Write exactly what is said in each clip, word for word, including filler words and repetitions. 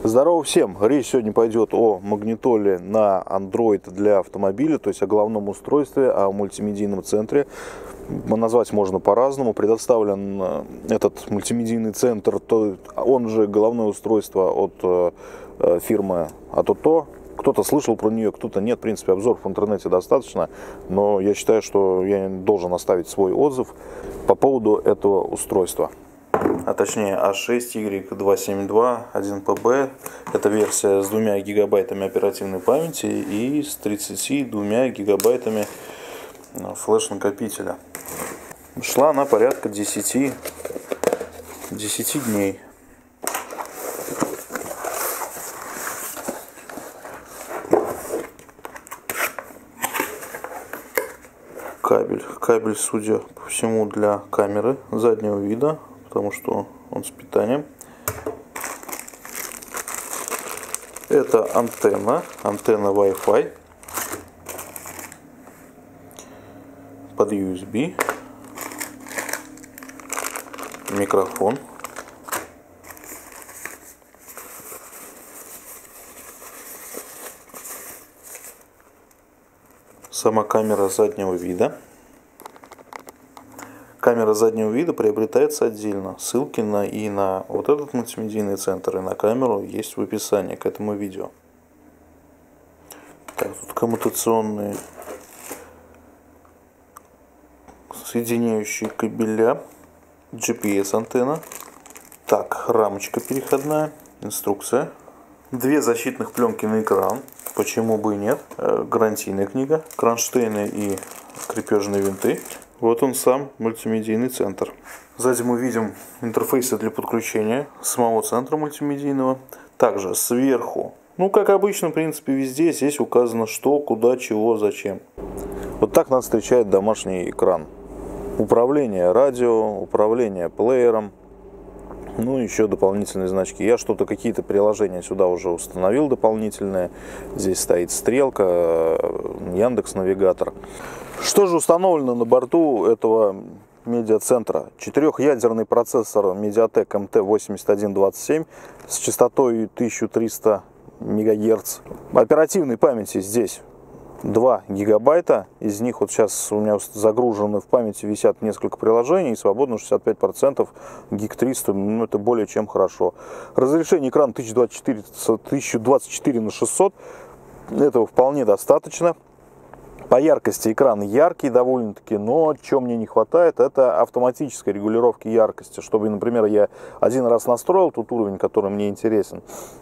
Здорово всем! Речь сегодня пойдет о магнитоле на Android для автомобиля, то есть о головном устройстве, о мультимедийном центре. Назвать можно по-разному. Предоставлен этот мультимедийный центр, то он же головное устройство от фирмы Atoto. Кто-то слышал про нее, кто-то нет. В принципе, обзоров в интернете достаточно, но я считаю, что я должен оставить свой отзыв по поводу этого устройства. А точнее а шесть игрек двести семьдесят два один пэ бэ. Это версия с двумя гигабайтами оперативной памяти и с тридцатью двумя гигабайтами флеш-накопителя. Шла она порядка десяти дней. Кабель. Кабель, судя по всему, для камеры заднего вида, потому что он с питанием. Это антенна, антенна Wi-Fi под ю эс би, микрофон, сама камера заднего вида. Камера заднего вида приобретается отдельно. Ссылки на и на вот этот мультимедийный центр, и на камеру есть в описании к этому видео. Так, тут коммутационные соединяющие кабеля, джи пи эс антенна. Так, рамочка переходная, инструкция. Две защитных пленки на экран, почему бы и нет. Гарантийная книга, кронштейны и крепежные винты. Вот он сам, мультимедийный центр. Сзади мы видим интерфейсы для подключения самого центра мультимедийного. Также сверху, ну как обычно, в принципе, везде здесь указано что, куда, чего, зачем. Вот так нас встречает домашний экран. Управление радио, управление плеером. Ну, еще дополнительные значки. Я что-то, какие-то приложения сюда уже установил дополнительные. Здесь стоит стрелка, Яндекс.Навигатор. Что же установлено на борту этого медиацентра? Четырехъядерный процессор MediaTek эм тэ восемьдесят один двадцать семь с частотой тысяча триста мегагерц. Оперативной памяти здесь два гигабайта. Из них вот сейчас у меня загружены в памяти, висят несколько приложений, и свободно шестьдесят пять процентов, гиг триста, ну это более чем хорошо. Разрешение экрана тысяча двадцать четыре на шестьсот, этого вполне достаточно. По яркости экран яркий довольно-таки, но что мне не хватает, это автоматической регулировки яркости, чтобы, например, я один раз настроил тот уровень, который мне интересен.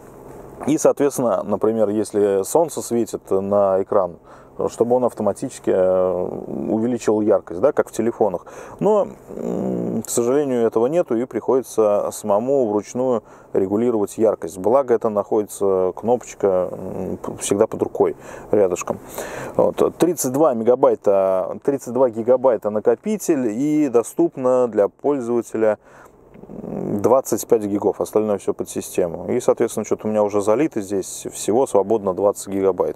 И, соответственно, например, если солнце светит на экран, чтобы он автоматически увеличивал яркость, да, как в телефонах. Но, к сожалению, этого нету, и приходится самому вручную регулировать яркость. Благо, это находится кнопочка всегда под рукой, рядышком. Вот. тридцать два мегабайта, тридцать два гигабайта накопитель, и доступно для пользователя двадцать пять гигов, остальное все под систему. И, соответственно, что-то у меня уже залито здесь, всего свободно двадцать гигабайт.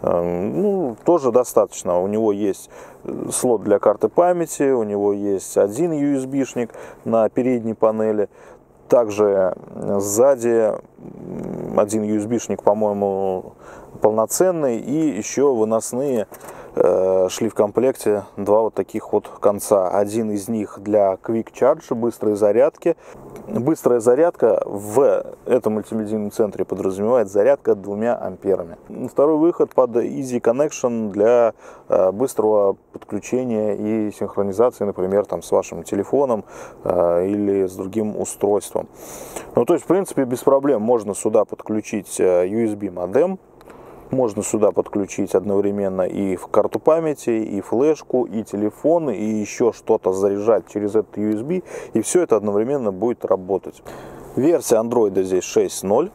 Ну, тоже достаточно. У него есть слот для карты памяти, у него есть один ю эс би-шник на передней панели. Также сзади один ю эс би-шник, по-моему, полноценный, и еще выносные э, шли в комплекте два вот таких вот конца. Один из них для Quick Charge, быстрой зарядки. Быстрая зарядка в этом мультимедийном центре подразумевает зарядка двумя амперами. Второй выход под Easy Connection для э, быстрого подключения и синхронизации, например, там, с вашим телефоном э, или с другим устройством. Ну, то есть, в принципе, без проблем можно сюда подключить ю эс би-модем. Можно сюда подключить одновременно и карту памяти, и флешку, и телефон, и еще что-то заряжать через этот ю эс би, и все это одновременно будет работать. Версия Android здесь шесть ноль.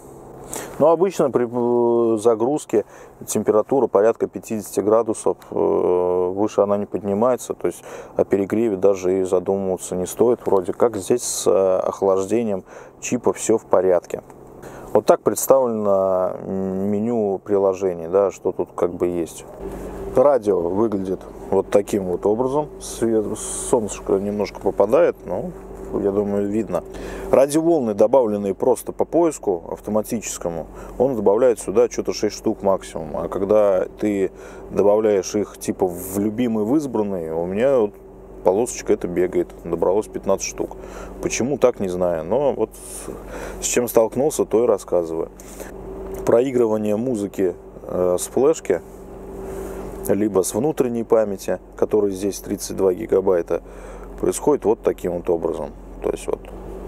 Но обычно при загрузке температура порядка пятидесяти градусов, выше она не поднимается, то есть о перегреве даже и задумываться не стоит. Вроде как здесь с охлаждением чипа все в порядке. Вот так представлено меню приложений, да, что тут как бы есть. Радио выглядит вот таким вот образом. Свет, солнышко немножко попадает, но я думаю, видно. Радиоволны, добавленные просто по поиску автоматическому, он добавляет сюда что-то шесть штук максимум. А когда ты добавляешь их типа в любимый, в избранный, у меня вот полосочка это бегает, добралось пятнадцать штук. Почему, так не знаю, но вот с чем столкнулся, то и рассказываю. Проигрывание музыки э, с флешки, либо с внутренней памяти, которой здесь тридцать два гигабайта, происходит вот таким вот образом. То есть вот.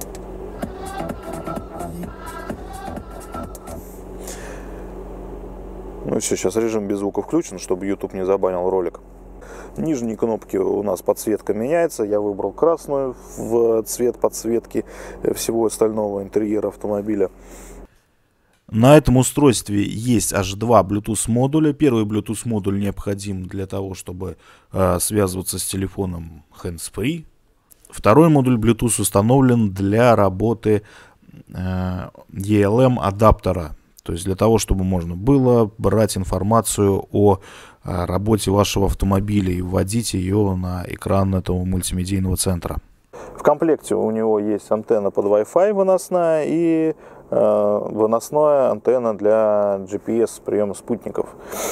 Ну все, сейчас режим без звука включен, чтобы YouTube не забанил ролик. Нижние кнопки у нас подсветка меняется. Я выбрал красную в цвет подсветки всего остального интерьера автомобиля. На этом устройстве есть аж два Bluetooth модуля. Первый Bluetooth модуль необходим для того, чтобы э, связываться с телефоном hands-free. Второй модуль Bluetooth установлен для работы э, и эл эм адаптера. То есть для того, чтобы можно было брать информацию о работе вашего автомобиля и вводить ее на экран этого мультимедийного центра. В комплекте у него есть антенна под Wi-Fi выносная и э, выносная антенна для джи пи эс приема спутников.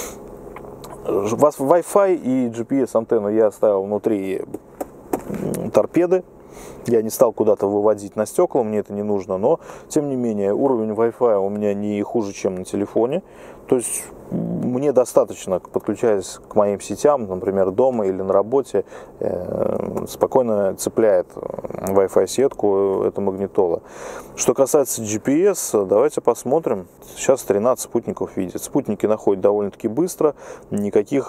Wi-Fi и джи пи эс антенну я оставил внутри торпеды. Я не стал куда-то выводить на стекла, мне это не нужно, но тем не менее уровень Wi-Fi у меня не хуже, чем на телефоне. То есть мне достаточно, подключаясь к моим сетям, например, дома или на работе, э, спокойно цепляет Wi-Fi сетку эта магнитола. Что касается джи пи эс, давайте посмотрим. Сейчас тринадцать спутников видит. Спутники находят довольно-таки быстро, никаких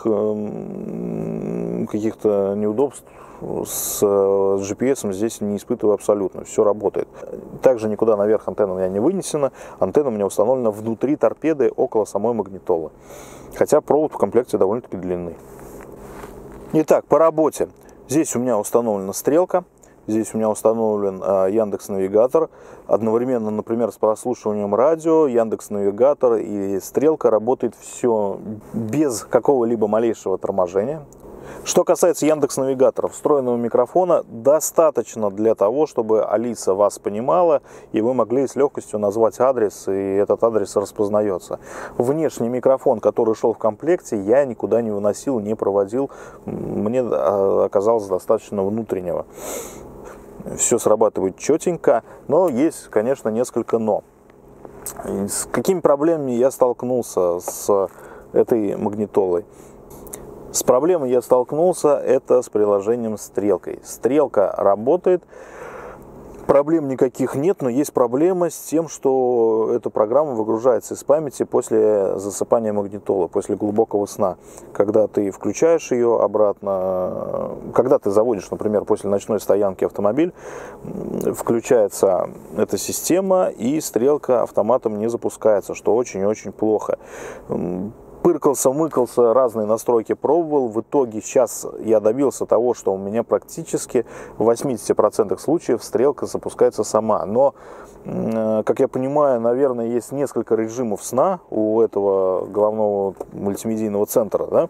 э, каких-то неудобств с джи пи эс здесь не испытываю абсолютно, все работает. Также никуда наверх антенна у меня не вынесена, антенна у меня установлена внутри торпеды около самой магнитолы. Хотя провод в комплекте довольно-таки длинный. Итак, по работе. Здесь у меня установлена стрелка, здесь у меня установлен э, Яндекс.Навигатор. Одновременно, например, с прослушиванием радио, Яндекс.Навигатор и стрелка работает все без какого-либо малейшего торможения. Что касается Яндекс.Навигатора, встроенного микрофона достаточно для того, чтобы Алиса вас понимала, и вы могли с легкостью назвать адрес, и этот адрес распознается. Внешний микрофон, который шел в комплекте, я никуда не выносил, не проводил. Мне оказалось достаточно внутреннего. Все срабатывает четенько, но есть, конечно, несколько но. С какими проблемами я столкнулся с этой магнитолой? С проблемой я столкнулся, это с приложением «Стрелкой». Стрелка работает, проблем никаких нет, но есть проблема с тем, что эта программа выгружается из памяти после засыпания магнитолы, после глубокого сна. Когда ты включаешь ее обратно, когда ты заводишь, например, после ночной стоянки автомобиль, включается эта система, и стрелка автоматом не запускается, что очень-очень плохо. Пыркался, мыкался, разные настройки пробовал. В итоге сейчас я добился того, что у меня практически в восьмидесяти процентах случаев стрелка запускается сама. Но, как я понимаю, наверное, есть несколько режимов сна у этого головного мультимедийного центра, да,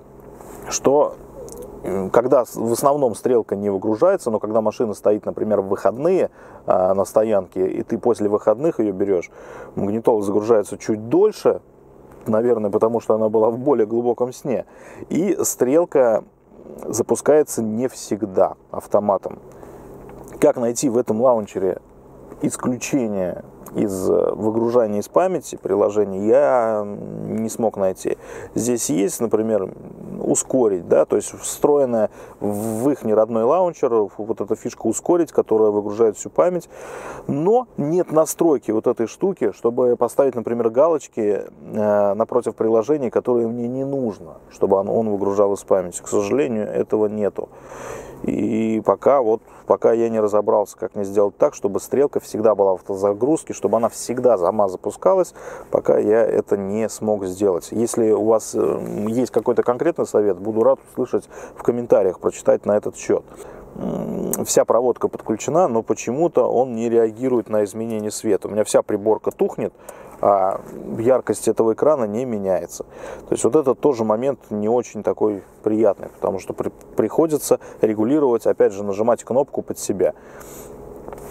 что когда в основном стрелка не выгружается, но когда машина стоит, например, в выходные а, на стоянке, и ты после выходных ее берешь, магнитола загружается чуть дольше, наверное, потому что она была в более глубоком сне. И стрелка запускается не всегда автоматом. Как найти в этом лаунчере исключение из выгружания из памяти приложений, я не смог найти. Здесь есть, например, ускорить, да, то есть встроенная в их родной лаунчер вот эта фишка ускорить, которая выгружает всю память, но нет настройки вот этой штуки, чтобы поставить, например, галочки э, напротив приложений, которые мне не нужно, чтобы он, он выгружал из памяти. К сожалению, этого нету. И пока вот пока я не разобрался, как мне сделать так, чтобы стрелка всегда была в автозагрузке, чтобы она всегда сама запускалась, пока я это не смог сделать. Если у вас есть какой-то конкретный совет, буду рад услышать в комментариях, прочитать на этот счет. Вся проводка подключена, но почему-то он не реагирует на изменение света. У меня вся приборка тухнет, а яркость этого экрана не меняется. То есть вот это тоже момент не очень такой приятный, потому что при, приходится регулировать, опять же, нажимать кнопку под себя.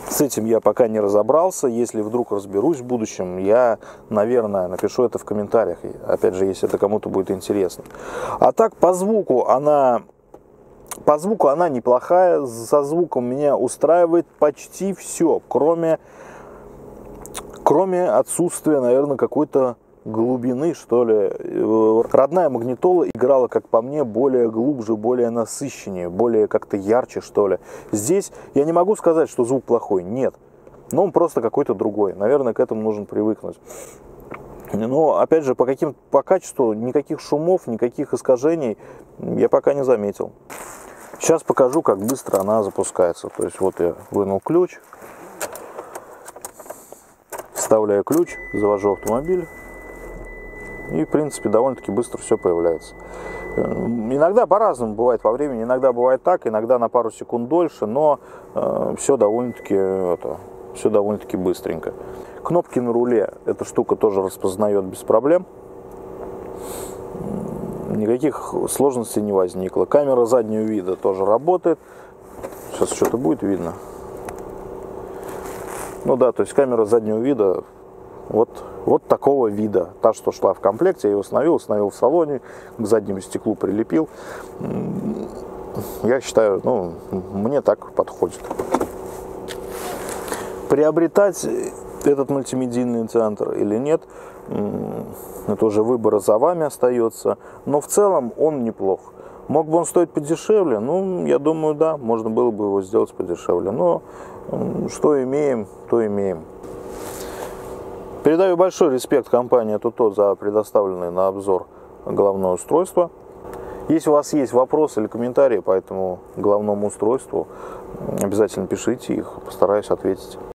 С этим я пока не разобрался. Если вдруг разберусь в будущем, я, наверное, напишу это в комментариях. Опять же, если это кому-то будет интересно. А так, по звуку она... По звуку она неплохая. За звуком меня устраивает почти все, кроме, кроме отсутствия, наверное, какой-то глубины, что ли. Родная магнитола играла, как по мне, более глубже, более насыщеннее, более как-то ярче, что ли. Здесь я не могу сказать, что звук плохой, нет. Но он просто какой-то другой. Наверное, к этому нужно привыкнуть. Но, опять же, по, каким, по качеству никаких шумов, никаких искажений я пока не заметил. Сейчас покажу, как быстро она запускается. То есть вот я вынул ключ, вставляю ключ, завожу автомобиль. И, в принципе, довольно-таки быстро все появляется. Иногда по-разному бывает во времени. Иногда бывает так, иногда на пару секунд дольше, но э, все довольно-таки это, все довольно-таки быстренько. Кнопки на руле эта штука тоже распознает без проблем. Никаких сложностей не возникло. Камера заднего вида тоже работает. Сейчас что-то будет видно. Ну да, то есть камера заднего вида вот, вот такого вида. Та, что шла в комплекте, я ее установил, установил в салоне, к заднему стеклу прилепил. Я считаю, ну, мне так подходит. Приобретать этот мультимедийный центр или нет, это уже выбор за вами остается. Но в целом он неплох. Мог бы он стоить подешевле? Ну, я думаю, да, можно было бы его сделать подешевле. Но что имеем, то имеем. Передаю большой респект компании Tuto за предоставленное на обзор головное устройство. Если у вас есть вопросы или комментарии по этому головному устройству, обязательно пишите их, постараюсь ответить.